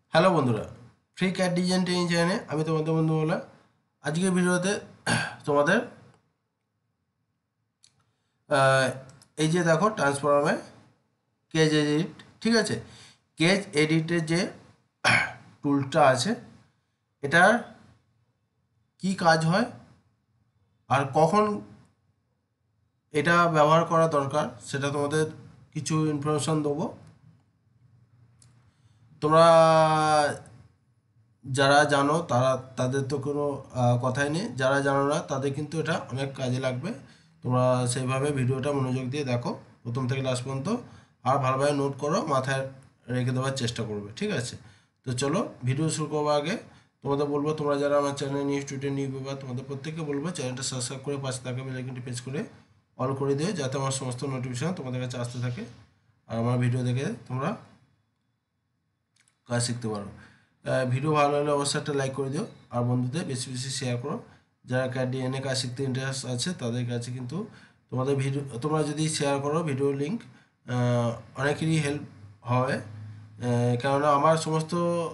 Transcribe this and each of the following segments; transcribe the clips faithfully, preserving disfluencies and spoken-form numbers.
Hello বন্ধুরা, free CAD design training চ্যানেলে আমি তোমাদের বন্ধু বলা। আজকের ভিডিওতে তোমাদের এই যে দেখো ট্রান্সফর্মে কেজ এডিট, ঠিক আছে। কেজ এডিটের যে টুলটা আছে, এটার কি কাজ হয় আর কখন এটা ব্যবহার করা দরকার সেটা তোমাদের কিছু ইনফরমেশন দেবো। তোমরা যারা জানো তারা তাদের তো কোনো কথাই নেই, যারা জানো না তাদের কিন্তু এটা অনেক কাজে লাগবে। তোমরা সেইভাবে ভিডিওটা মনোযোগ দিয়ে দেখো প্রথম থেকে লাস্ট পর্যন্ত, আর ভালোভাবে নোট করো, মাথায় রেখে দেওয়ার চেষ্টা করবে, ঠিক আছে। তো চলো ভিডিও শুরু করবো। আগে তোমাদের বলবো, তোমরা যারা আমার channel new student new paper, তোমাদের প্রত্যেককে বলবো চ্যানেলটা সাবস্ক্রাইব করে পাশে থাকা বেল আইকনটি প্রেস করে অল করে দিও, যাতে আমার সমস্ত নোটিফিকেশন তোমাদের কাছে আসতে থাকে আর আমার ভিডিও দেখে তোমরা কাজ শিখতে পারো। ভিডিও ভালো লাগলে অবশ্যই একটা লাইক করে দিও আর বন্ধুদের বেশি বেশি শেয়ার করো। যারা ক্যাড ডিজাইনে কাজ শিখতে ইন্টারেস্ট আছে তাদের কাছে কিন্তু তোমাদের ভিডিও, তোমরা যদি শেয়ার করো ভিডিও লিঙ্ক, অনেকেরই হেল্প হবে। কেননা আমার সমস্ত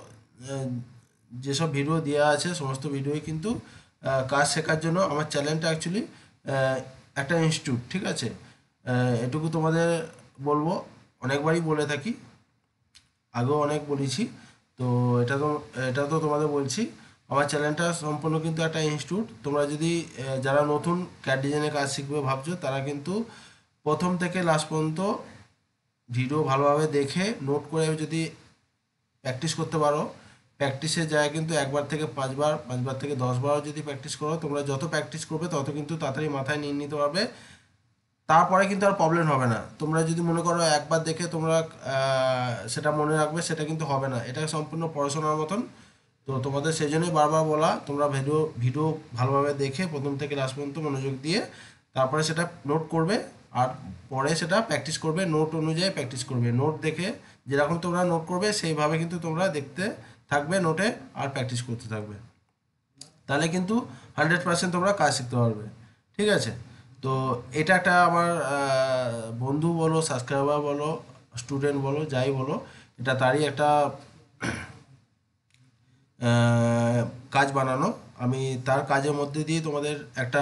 যেসব ভিডিও দেওয়া আছে সমস্ত ভিডিওই কিন্তু কাজ শেখার জন্য। আমার চ্যানেলটা অ্যাকচুয়ালি একটা ইনস্টিটিউট, ঠিক আছে। এটুকু তোমাদের বলবো, অনেকবারই বলে থাকি, আগেও অনেক বলেছি, তো এটা তো এটা তো তোমাদের বলছি। আমার চ্যানেলটা সম্পূর্ণ কিন্তু একটা ইনস্টিটিউট। তোমরা যদি যারা নতুন ক্যাড ডিজাইনের কাজ শিখবে ভাবছো, তারা কিন্তু প্রথম থেকে লাস্ট পর্যন্ত ভিডিও ভালোভাবে দেখে নোট করে যদি প্র্যাকটিস করতে পারো, প্র্যাকটিসের জায়গায় কিন্তু একবার থেকে পাঁচবার, পাঁচবার থেকে দশবারও যদি প্র্যাকটিস করো, তোমরা যত প্র্যাকটিস করবে তত কিন্তু তাড়াতাড়ি মাথায় নিয়ে নিতে পারবে। তারপরে কিন্তু আর প্রবলেম হবে না। তোমরা যদি মনে করো একবার দেখে তোমরা সেটা মনে রাখবে, সেটা কিন্তু হবে না। এটা সম্পূর্ণ পড়াশোনার মতন। তো তোমাদের সেই জন্যই বারবার বলা, তোমরা ভিডিও ভিডিও ভালোভাবে দেখে প্রথম থেকে লাস্ট পর্যন্ত মনোযোগ দিয়ে তারপরে সেটা নোট করবে, আর পরে সেটা প্র্যাকটিস করবে, নোট অনুযায়ী প্র্যাকটিস করবে। নোট দেখে যেরকম তোমরা নোট করবে সেইভাবে কিন্তু তোমরা দেখতে থাকবে নোটে আর প্র্যাকটিস করতে থাকবে, তাহলে কিন্তু হান্ড্রেড পার্সেন্ট তোমরা কাজ শিখতে পারবে, ঠিক আছে। তো এটা একটা আমার বন্ধু বলো, সাবস্ক্রাইবার বলো, স্টুডেন্ট বলো, যাই বলো, এটা তারই একটা কাজ বানানো। আমি তার কাজের মধ্যে দিয়ে তোমাদের একটা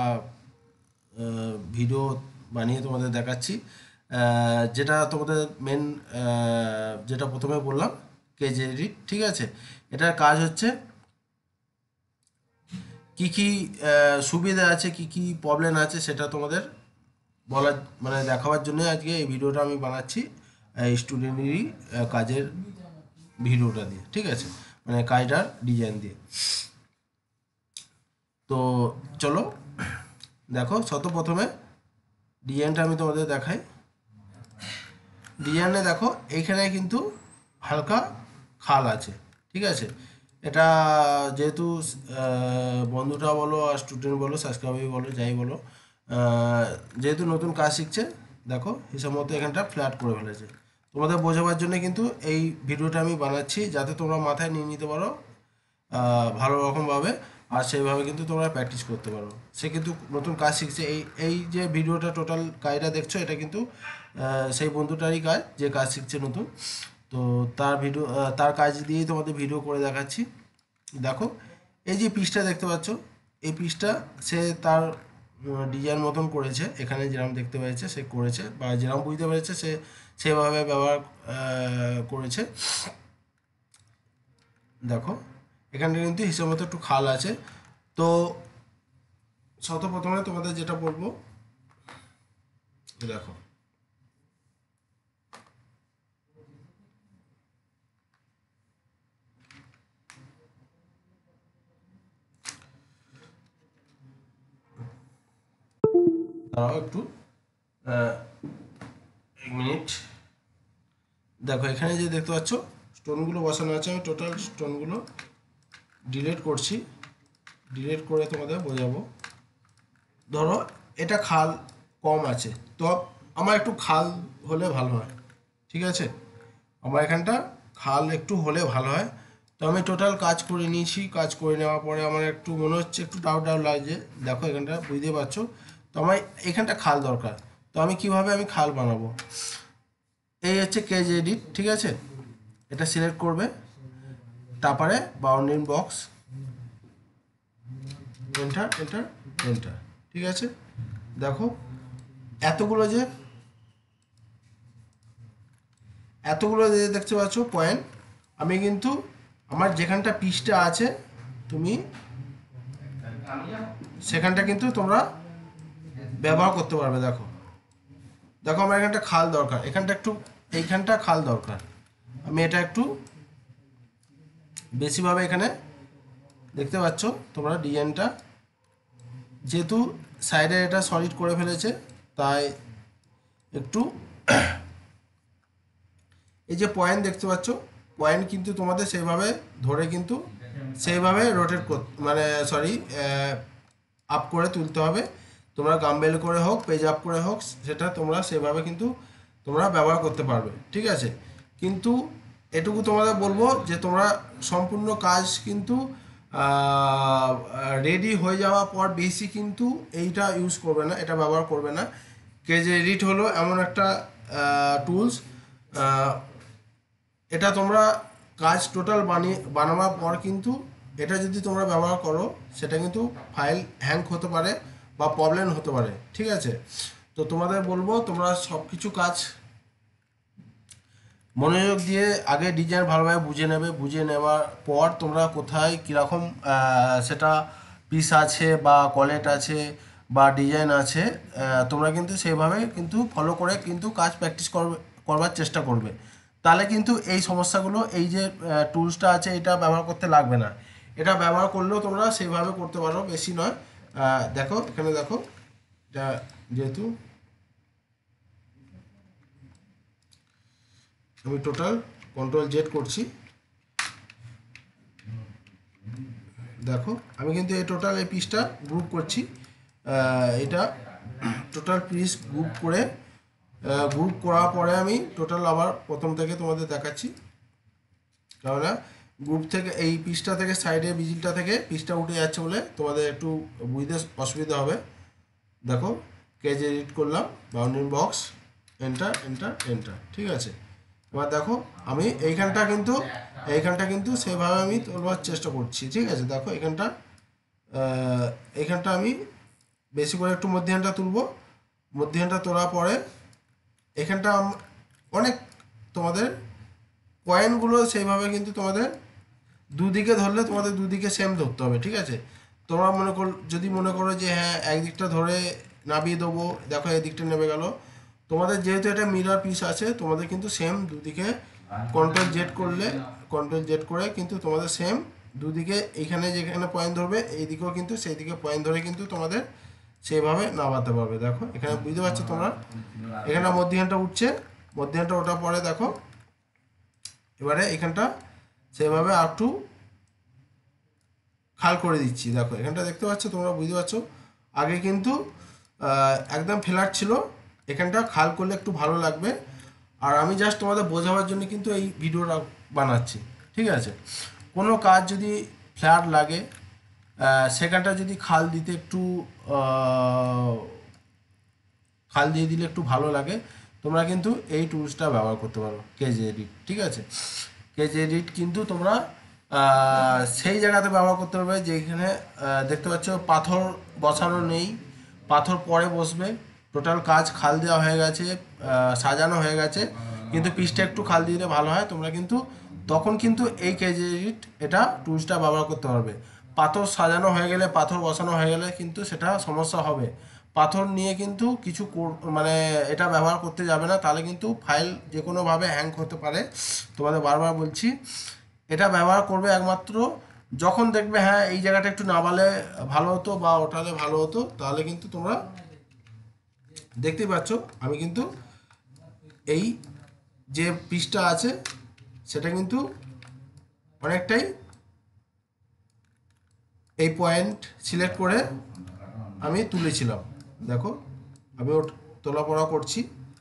ভিডিও বানিয়ে তোমাদের দেখাচ্ছি, যেটা তোমাদের মেন, যেটা প্রথমে বললাম কেজ এডিট, ঠিক আছে। এটার কাজ হচ্ছে কি কি সুবিধা আছে, কি কি প্রবলেম আছে সেটা তোমাদের বলার মানে দেখাবার জন্য আজকে এই ভিডিওটা আমি বানাচ্ছি, স্টুডেন্টেরই কাজের ভিডিওটা দিয়ে, ঠিক আছে, মানে কাজটার ডিজাইন দিয়ে। তো চলো দেখো, শত প্রথমে ডিজাইনটা আমি তোমাদের দেখাই। ডিজাইনে দেখো এইখানে কিন্তু হালকা খাল আছে, ঠিক আছে। এটা যেহেতু বন্ধুটা বলো আর স্টুডেন্ট বলো, সাবস্ক্রাইবার বলো, যাই বলো, যেহেতু নতুন কাজ শিখছে, দেখো হিসাব মতো এখানটা ফ্ল্যাট করে ফেলেছে। তোমাদের বোঝাবার জন্য কিন্তু এই ভিডিওটা আমি বানাচ্ছি, যাতে তোমরা মাথায় নিয়ে নিতে পারো ভালো রকমভাবে, আর সেইভাবে কিন্তু তোমরা প্র্যাকটিস করতে পারো। সে কিন্তু নতুন কাজ শিখছে। এই এই যে ভিডিওটা টোটাল কাজটা দেখছো, এটা কিন্তু সেই বন্ধুটারই কাজ, যে কাজ শিখছে নতুন। তো তার ভিডিও, তার কাজ দিয়েই তোমাদের ভিডিও করে দেখাচ্ছি। দেখো এই যে পিসটা দেখতে পাচ্ছ, এই পিসটা সে তার ডিজাইন মতন করেছে। এখানে যেরকম দেখতে পেয়েছে সে করেছে, বা যেরকম বুঝতে পেরেছে সে সেভাবে ব্যবহার করেছে। দেখো এখানটা কিন্তু হিসাব মতো একটু খাল আছে। তো শত প্রথমে তোমাদের যেটা বলবো, দেখো দাঁড়াও একটু, এক মিনিট। দেখো এখানে যে দেখতে পাচ্ছ স্টোনগুলো বসানো আছে, আমি টোটাল স্টোনগুলো ডিলিট করছি। ডিলিট করে তোমাদের বোঝাবো। ধরো এটা খাল কম আছে, তো আমার একটু খাল হলে ভালো হয়, ঠিক আছে। আমার এখানটা খাল একটু হলে ভালো হয়। তো আমি টোটাল কাজ করে নিয়েছি। কাজ করে নেওয়ার পরে আমার একটু মনে হচ্ছে একটু ডাউট ডাউট লাগছে। দেখো এখানটা বুঝতে পারছো, তো আমার এখানটা খাল দরকার। তো আমি কিভাবে আমি খাল বানাবো, এই হচ্ছে কেজ এডিট, ঠিক আছে। এটা সিলেক্ট করবে, তারপরে bounding box, enter enter enter. ঠিক আছে, দেখো এতগুলো যে এতগুলো যে দেখতে পাচ্ছ পয়েন্ট, আমি কিন্তু আমার যেখানটা পিসটা আছে তুমি সেখানটা কিন্তু তোমরা ব্যবহার করতে পারবে। দেখো দেখো আমার এখানটা খাল দরকার, এখানটা একটু এইখানটা খাল দরকার, আমি এটা একটু বেশিভাবে এখানে দেখতে পাচ্ছ তোমরা ডিজাইনটা, যেহেতু সাইডে এটা সলিড করে ফেলেছে তাই একটু এই যে পয়েন্ট দেখতে পাচ্ছ, পয়েন্ট কিন্তু তোমাদের সেইভাবে ধরে কিন্তু সেইভাবে রোটেট কর মানে সরি আপ করে তুলতে হবে। তোমরা গামবেল করে হোক পেজ আপ করে হোক সেটা তোমরা সেভাবে কিন্তু তোমরা ব্যবহার করতে পারবে। ঠিক আছে, কিন্তু এটুকু তোমাদের বলবো যে তোমরা সম্পূর্ণ কাজ কিন্তু রেডি হয়ে যাওয়ার পর বেশি কিন্তু এইটা ইউজ করবে না, এটা ব্যবহার করবে না। কেজ এডিট হলো এমন একটা টুলস, এটা তোমরা কাজ টোটাল বানিয়ে বানানোর পর কিন্তু এটা যদি তোমরা ব্যবহার করো সেটা কিন্তু ফাইল হ্যাং হতে পারে বা প্রবলেম হতে পারে। ঠিক আছে, তো তোমাদের বলবো তোমরা সব কিছু কাজ মনোযোগ দিয়ে আগে ডিজাইন ভালোভাবে বুঝে নেবে, বুঝে নেওয়ার পর তোমরা কোথায় কীরকম সেটা পিস আছে বা কলেট আছে বা ডিজাইন আছে তোমরা কিন্তু সেইভাবে কিন্তু ফলো করে কিন্তু কাজ প্র্যাকটিস করবে করবার চেষ্টা করবে। তাহলে কিন্তু এই সমস্যাগুলো এই যে টুলসটা আছে এটা ব্যবহার করতে লাগবে না, এটা ব্যবহার করলেও তোমরা সেইভাবে করতে পারো, বেশি নয়। দেখো এখানে দেখো এটা যেহেতু আমি টোটাল কন্ট্রোল জেড করছি, দেখো আমি কিন্তু এই টোটাল এই পিসটা গ্রুপ করছি, এটা টোটাল পিস গ্রুপ করে গ্রুপ করার পরে আমি টোটাল আবার প্রথম থেকে তোমাদের দেখাচ্ছি, কেননা গ্রুপ থেকে এই পিসটা থেকে সাইডে বিজিলটা থেকে পিসটা উঠে যাচ্ছে বলে তোমাদের একটু বুঝতে অসুবিধা হবে। দেখো কেজ এডিট করলাম, bounding box, enter enter enter. ঠিক আছে, এবার দেখো আমি এইখানটা কিন্তু এইখানটা কিন্তু সেভাবে আমি তোলবার চেষ্টা করছি। ঠিক আছে, দেখো এখানটা এইখানটা আমি বেশি করে একটু মধ্যখানটা তুলবো, মধ্যখানটা তোলার পরে এখানটা অনেক তোমাদের পয়েন্টগুলো সেইভাবে কিন্তু তোমাদের দুদিকে ধরলে তোমাদের দুদিকে সেম ধরতে হবে। ঠিক আছে, তোমরা মনে কর যদি মনে করো যে হ্যাঁ একদিকটা ধরে নামিয়ে দেবো, দেখো এদিকটা নেমে গেল, তোমাদের যেহেতু এটা মিরর পিস আছে তোমাদের কিন্তু সেম দুদিকে কন্ট্রোল জেড করলে কন্ট্রোল জেড করে কিন্তু তোমাদের সেম দুদিকে এইখানে যেখানে পয়েন্ট ধরবে এই দিকেও কিন্তু সেই দিকে পয়েন্ট ধরে কিন্তু তোমাদের সেইভাবে নামাতে পারবে। দেখো এখানে বুঝতে পারছো তোমরা, এখানে মধ্যখানটা উঠছে, মধ্যখানটা ওঠার পরে দেখো এবারে এখানটা সেভাবে আর একটু খাল করে দিচ্ছি। দেখো এখানটা দেখতে পাচ্ছ তোমরা, বুঝতে পারছো আগে কিন্তু একদম ফ্ল্যাট ছিল, এখানটা খাল করলে একটু ভালো লাগবে। আর আমি জাস্ট তোমাদের বোঝাবার জন্য কিন্তু এই ভিডিওটা বানাচ্ছি। ঠিক আছে, কোনো কাজ যদি ফ্ল্যাট লাগে সেখানটা যদি খাল দিতে একটু খাল দিয়ে দিলে একটু ভালো লাগে, তোমরা কিন্তু এই টুলসটা ব্যবহার করতে পারো, কেজ এডিট। ঠিক আছে, কেজ এডিট কিন্তু তোমরা সেই জায়গাতে ব্যবহার করতে পারবে যেখানে দেখতে পাচ্ছ পাথর বসানো নেই, পাথর পরে বসবে, টোটাল কাজ খাল দেওয়া হয়ে গেছে, সাজানো হয়ে গেছে, কিন্তু পিসটা একটু খাল দিলে ভালো হয়, তোমরা কিন্তু তখন কিন্তু এই কেজ এডিট এটা টুলসটা ব্যবহার করতে পারবে। পাথর সাজানো হয়ে গেলে পাথর বসানো হয়ে গেলে কিন্তু সেটা সমস্যা হবে, পাথর নিয়ে কিন্তু কিছু মানে এটা ব্যবহার করতে যাবে না, তাহলে কিন্তু ফাইল যে কোনোভাবে হ্যাং হতে পারে। তোমাদের বারবার বলছি এটা ব্যবহার করবে একমাত্র যখন দেখবে হ্যাঁ এই জায়গাটা একটু নামালে ভালো হতো বা ওঠালে ভালো হতো, তাহলে কিন্তু তোমরা দেখতেই পাচ্ছ আমি কিন্তু এই যে পিসটা আছে সেটা কিন্তু অনেকটাই এই পয়েন্ট সিলেক্ট করে আমি তুলেছিলাম। দেখো আমি ওটা তোলা পড়া করছি,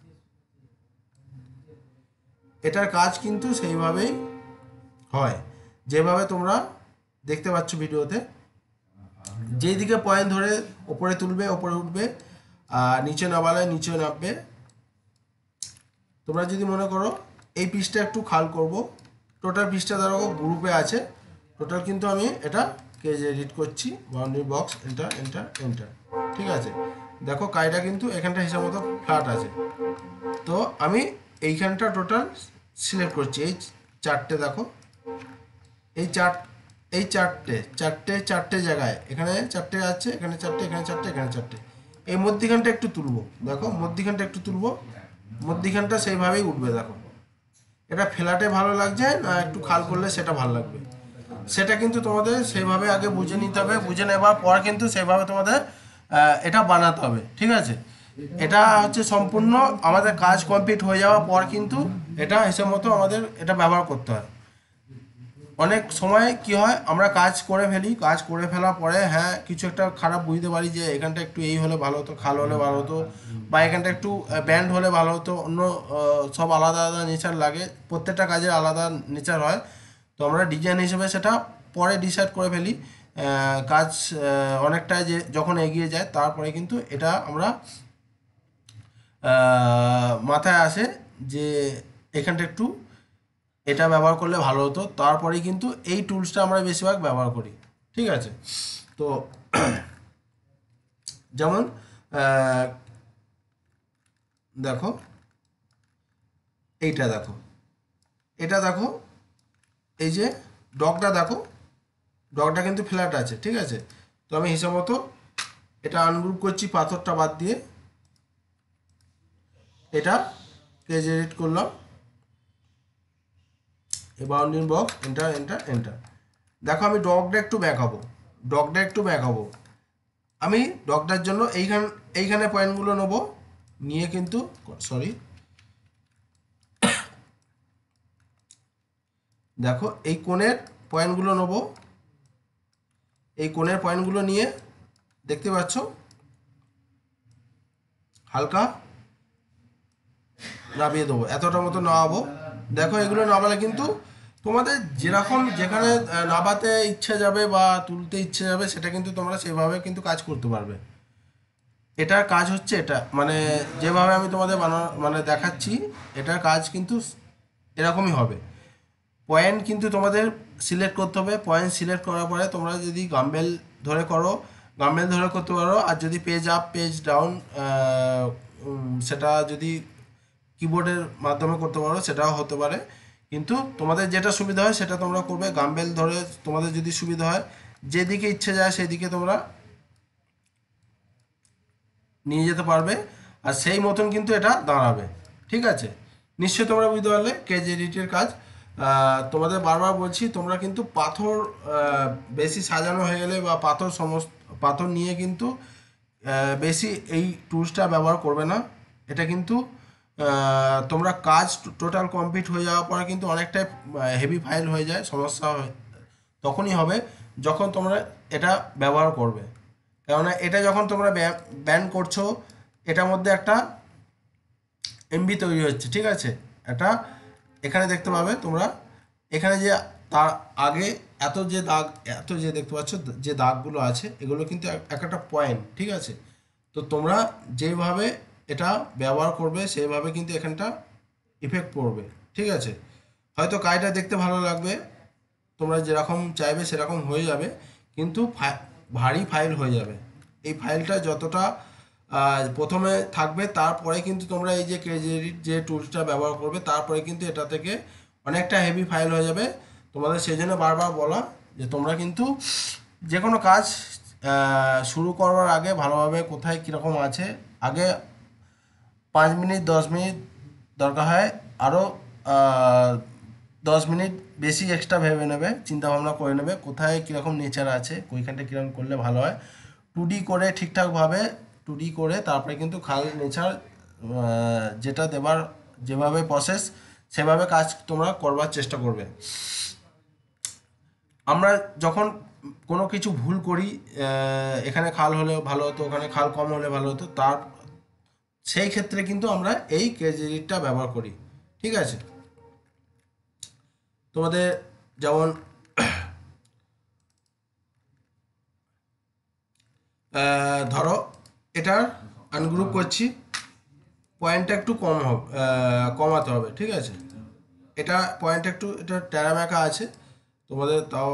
এটার কাজ কিন্তু সেইভাবেই হয় যেভাবে তোমরা দেখতে পাচ্ছ ভিডিওতে। যেই দিকে পয়েন্ট ধরে ওপরে তুলবে ওপরে উঠবে, আর নিচে নামালে নিচে নামবে। তোমরা যদি মনে করো এই পিসটা একটু খাল করব, টোটাল পিসটা ধরো গ্রুপে আছে, টোটাল কিন্তু আমি এটা কেজ এডিট করছি, boundary box enter enter enter, ঠিক আছে। দেখো কাজটা কিন্তু এখানটা হিসাব মতো ফ্ল্যাট আছে, তো আমি এইখানটা টোটাল সিলেক্ট করছি, এই চারটে দেখো, এই চার এই চারটে চারটে চারটে জায়গায়, এখানে চারটে আছে, এখানে চারটে, এখানে চারটে, এখানে চারটে, এই মধ্যিখানটা একটু তুলবো, দেখো মধ্যিখানটা একটু তুলবো, মধ্যিখানটা সেইভাবেই উঠবে। দেখো এটা ফ্ল্যাটে ভালো লাগছে না একটু খাল করলে সেটা ভালো লাগবে, সেটা কিন্তু তোমাদের সেইভাবে আগে বুঝে নিতে হবে, বুঝে নেবার পর কিন্তু সেইভাবে তোমাদের এটা বানাতে হবে, ঠিক আছে। এটা হচ্ছে সম্পূর্ণ আমাদের কাজ কমপ্লিট হয়ে যাওয়ার পর কিন্তু এটা হিসাব মতো আমাদের এটা ব্যবহার করতে হয়। অনেক সময় কি হয়, আমরা কাজ করে ফেলি, কাজ করে ফেলার পরে হ্যাঁ কিছু একটা খারাপ বুঝতে পারি যে এখানটা একটু এই হলে ভালো হতো, খাল হলে ভালো হতো, বা এখানটা একটু ব্যান্ড হলে ভালো হতো, অন্য সব আলাদা আলাদা নেচার লাগে, প্রত্যেকটা কাজের আলাদা নেচার হয়, তো আমরা ডিজাইন হিসেবে সেটা পরে ডিসাইড করে ফেলি। কাজ অনেকটা যে যখন এগিয়ে যায় তারপরে কিন্তু এটা আমরা মাথায় আসে যে এখানটা একটু এটা ব্যবহার করলে ভালো হতো, তারপরেই কিন্তু এই টুলসটা আমরা বেশিরভাগ ব্যবহার করি, ঠিক আছে। তো যেমন দেখো এইটা দেখো, এটা দেখো, এই যে ডগটা দেখো, ডগটা কিন্তু ফ্ল্যাট আছে, ঠিক আছে। তো আমি হিসাব মতো এটা আনগ্রুপ করছি পাথরটা বাদ দিয়ে, এটা কেজ এডিট করলাম, এই bounding box enter enter enter. দেখো আমি ডগটা একটু ব্যাকাবো, ডগটা একটু ব্যাকাবো, আমি ডগটার জন্য এইখান এইখানে পয়েন্টগুলো নেবো, নিয়ে কিন্তু সরি দেখো এই কোণের পয়েন্টগুলো নেবো, এই কোণের পয়েন্টগুলো নিয়ে দেখতে পাচ্ছ হালকা নামিয়ে দেবো, এতটা মতো নামাবো। দেখো এগুলো নামালে কিন্তু তোমাদের যেরকম যেখানে নামাতে ইচ্ছে যাবে বা তুলতে ইচ্ছে যাবে সেটা কিন্তু তোমরা সেভাবে কিন্তু কাজ করতে পারবে। এটার কাজ হচ্ছে এটা, মানে যেভাবে আমি তোমাদের বানানো মানে দেখাচ্ছি, এটার কাজ কিন্তু এরকমই হবে। পয়েন্ট কিন্তু তোমাদের সিলেক্ট করতে হবে, পয়েন্ট সিলেক্ট করার পরে তোমরা যদি গাম্বেল ধরে করো গাম্বেল ধরে করতে পারো, আর যদি পেজ আপ পেজ ডাউন সেটা যদি কিবোর্ডের মাধ্যমে করতে পারো সেটাও হতে পারে, কিন্তু তোমাদের যেটা সুবিধা হয় সেটা তোমরা করবে। গাম্বেল ধরে তোমাদের যদি সুবিধা হয়, যেদিকে ইচ্ছে যায় সেদিকে তোমরা নিয়ে যেতে পারবে, আর সেই মতন কিন্তু এটা দাঁড়াবে, ঠিক আছে। নিশ্চয়ই তোমরা বুঝতে পারলে কেজ এডিটের কাজ। তোমাদের বারবার বলছি তোমরা কিন্তু পাথর বেশি সাজানো হয়ে গেলে বা পাথর সমস্ত পাথর নিয়ে কিন্তু বেশি এই টুলসটা ব্যবহার করবে না। এটা কিন্তু তোমরা কাজ টোটাল কমপ্লিট হয়ে যাওয়ার পরে কিন্তু অনেকটাই হেভি ফাইল হয়ে যায়, সমস্যা তখনই হবে যখন তোমরা এটা ব্যবহার করবে। কেননা এটা যখন তোমরা ব্যান করছো, এটার মধ্যে একটা এমবি তৈরি হচ্ছে, ঠিক আছে। এটা এখানে দেখতে পাবে তোমরা, এখানে যে তার আগে এত যে দাগ এত যে দেখতে পাচ্ছ যে দাগগুলো আছে, এগুলো কিন্তু এক একটা পয়েন্ট, ঠিক আছে। তো তোমরা যেভাবে এটা ব্যবহার করবে সেইভাবে কিন্তু এখানটা ইফেক্ট পড়বে, ঠিক আছে। হয়তো কাজটা দেখতে ভালো লাগবে, তোমরা যেরকম চাইবে সেরকম হয়ে যাবে, কিন্তু ভারী ফাইল হয়ে যাবে। এই ফাইলটা যতটা প্রথমে থাকবে, তারপরে কিন্তু তোমরা এই যে কেজ এডিট যে টুলসটা ব্যবহার করবে, তারপরে কিন্তু এটা থেকে অনেকটা হেভি ফাইল হয়ে যাবে। তোমাদের সেই জন্য বারবার বলা যে তোমরা কিন্তু যে কোনো কাজ শুরু করার আগে ভালোভাবে কোথায় কীরকম আছে, আগে পাঁচ মিনিট দশ মিনিট দরকার হয়, আরও দশ মিনিট বেশি এক্সট্রা ভেবে নেবে, চিন্তাভাবনা করে নেবে কোথায় কীরকম নেচার আছে, ওইখানটা কীরকম করলে ভালো হয়। টু ডি করে ঠিকঠাকভাবে টু ডি করে তারপরে কিন্তু খাল নেচার যেটা দেবার যেভাবে প্রসেস সেভাবে কাজ তোমরা করবার চেষ্টা করবে। আমরা যখন কোনো কিছু ভুল করি, এখানে খাল হলে ভালো হতো, ওখানে খাল কম হলে ভালো হতো, তার সেই ক্ষেত্রে কিন্তু আমরা এই কেজ এডিটটা ব্যবহার করি, ঠিক আছে। তোমাদের যেমন ধরো এটার আনগ্রুপ করছি, পয়েন্টটা একটু কম হবে, কমাতে হবে, ঠিক আছে। এটা পয়েন্ট একটু এটা ট্যারাম্যাকা আছে তোমাদের, তাও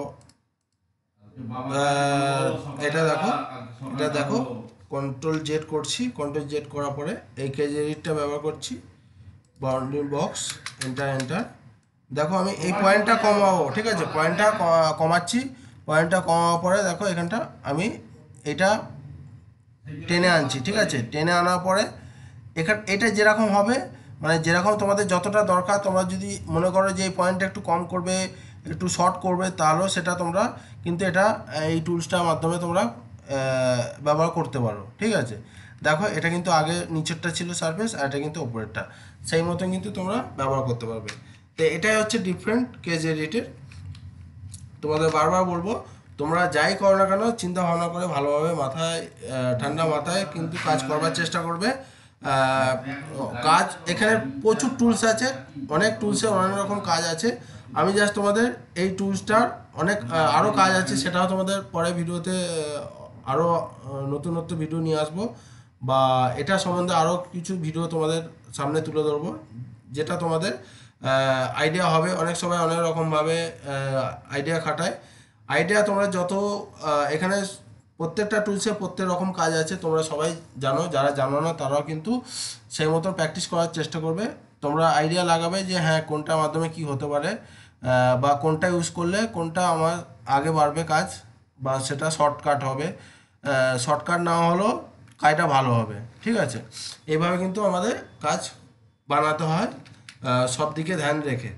এটা দেখো, এটা দেখো কন্ট্রোল জেড করছি, কন্ট্রোল জেড করার পরে এই কেজি এডিটটা ব্যবহার করছি, বাউন্ডিং বক্স, এন্টার এন্টার। দেখো আমি এই পয়েন্টটা কমাবো, ঠিক আছে, পয়েন্টটা কমাচ্ছি, পয়েন্টটা কমাবার পরে দেখো এখানটা আমি এটা টেনে আনছি, ঠিক আছে, টেনে আনার পরে এখান এটা যেরকম হবে মানে যেরকম তোমাদের যতটা দরকার, তোমরা যদি মনে করো যে এই পয়েন্টটা একটু কম করবে, একটু শর্ট করবে, তাহলেও সেটা তোমরা কিন্তু এটা এই টুলসটার মাধ্যমে তোমরা ব্যবহার করতে পারো, ঠিক আছে। দেখো এটা কিন্তু আগে নিচেরটা ছিল সারফেস, আর এটা কিন্তু ওপরেরটা, সেই মতন কিন্তু তোমরা ব্যবহার করতে পারবে। তো এটাই হচ্ছে ডিফারেন্ট কেজ এডিটের। তোমাদের বারবার বলবো, তোমরা যাই করো না কেন চিন্তা ভাবনা করে ভালোভাবে মাথায় ঠান্ডা মাথায় কিন্তু কাজ করবার চেষ্টা করবে। কাজ এখানে প্রচুর টুলস আছে, অনেক টুলসে অনেক রকম কাজ আছে। আমি জাস্ট তোমাদের এই টুলসটার অনেক আরও কাজ আছে, সেটাও তোমাদের পরে ভিডিওতে আরও নতুন নতুন ভিডিও নিয়ে আসবো, বা এটা সম্বন্ধে আরও কিছু ভিডিও তোমাদের সামনে তুলে ধরবো, যেটা তোমাদের আইডিয়া হবে। অনেক সময় অনেক রকমভাবে আইডিয়া খাটায়, আইডিয়া তোমরা যত এখানে প্রত্যেকটা টুলসে প্রত্যেক রকম কাজ আছে, তোমরা সবাই জানো, যারা জানো না তারাও কিন্তু সেই মতো প্র্যাকটিস করার চেষ্টা করবে। তোমরা আইডিয়া লাগাবে যে হ্যাঁ কোনটার মাধ্যমে কি হতে পারে, বা কোনটা ইউজ করলে কোনটা আমার আগে বাড়বে কাজ, বা সেটা শর্টকাট হবে, শর্টকাট না হলেও কাজটা ভালো হবে, ঠিক আছে। এইভাবে কিন্তু আমাদের কাজ বানাতে হয় সব দিকে ধ্যান রেখে।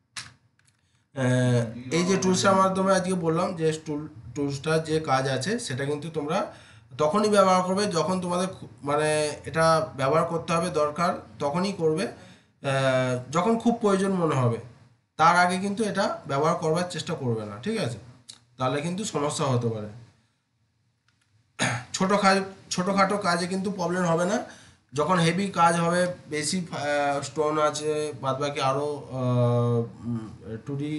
এই যে টুলসটার মাধ্যমে আজকে বললাম যে টুল টুলসটার যে কাজ আছে সেটা কিন্তু তোমরা তখনই ব্যবহার করবে যখন তোমাদের মানে এটা ব্যবহার করতে হবে দরকার, তখনই করবে, যখন খুব প্রয়োজন মনে হবে। তার আগে কিন্তু এটা ব্যবহার করবার চেষ্টা করবে না, ঠিক আছে, তাহলে কিন্তু সমস্যা হতে পারে। ছোটো কাজ ছোটোখাটো কাজে কিন্তু প্রবলেম হবে না, যখন হেভি কাজ হবে, বেশি স্টোন আছে, বাদবাকি আরও টু ডি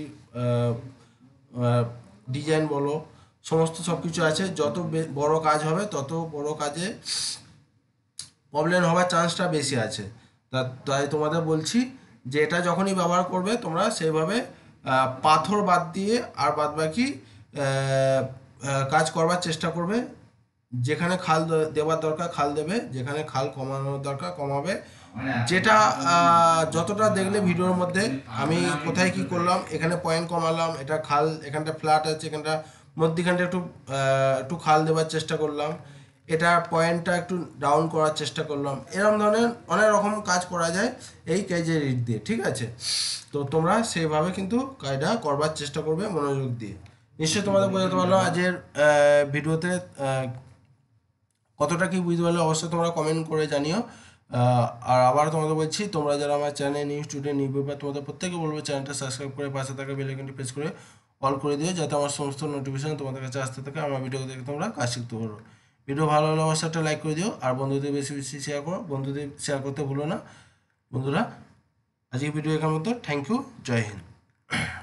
ডিজাইন বলো, সমস্ত সব কিছু আছে, যত বড় কাজ হবে তত বড় কাজে প্রবলেম হওয়ার চান্সটা বেশি আছে। তাই তোমাদের বলছি যে এটা যখনই ব্যবহার করবে তোমরা সেইভাবে পাথর বাদ দিয়ে আর বাদবাকি কাজ করবার চেষ্টা করবে। যেখানে খাল দেওয়ার দরকার খাল দেবে, যেখানে খাল কমানোর দরকার কমাবে। যেটা যতটা দেখলে ভিডিওর মধ্যে আমি কোথায় কি করলাম, এখানে পয়েন্ট কমালাম, এটা খাল, এখানটা ফ্ল্যাট আছে, এখানটা মধ্যিখানটা একটু একটু খাল দেওয়ার চেষ্টা করলাম, এটা পয়েন্টটা একটু ডাউন করার চেষ্টা করলাম, এরকম ধরনের অনেক রকম কাজ করা যায় এই কেজের এডিট দিয়ে, ঠিক আছে। তো তোমরা সেইভাবে কিন্তু কাজটা করবার চেষ্টা করবে মনোযোগ দিয়ে। নিশ্চয়ই তোমাদের বোঝাতে পারলো আজকের ভিডিওতে কতটা কি বুঝতে পারলে অবশ্যই তোমরা কমেন্ট করে জানিও। আর আবার তোমাদের বলছি, তোমরা যারা আমার channel new student new paper, তোমাদের প্রত্যেকে বলবো চ্যানেলটা সাবস্ক্রাইব করে পাশে থাকা বেল আইকনটি প্রেস করে অল করে দিও, যাতে আমার সমস্ত নোটিফিকেশন তোমাদের কাছে আসতে থাকে, আমার ভিডিও দেখে তোমরা কাজ শিখতে পারো। ভিডিও ভালো হলে অবশ্যই একটা লাইক করে দিও, আর বন্ধুদের বেশি বেশি শেয়ার করো, বন্ধুদের শেয়ার করতে ভুলো না বন্ধুরা। আজকে ভিডিও এখান মতো, থ্যাংক ইউ, জয় হিন্দ।